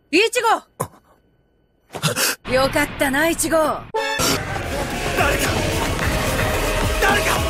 一号よかったな、一号。 誰か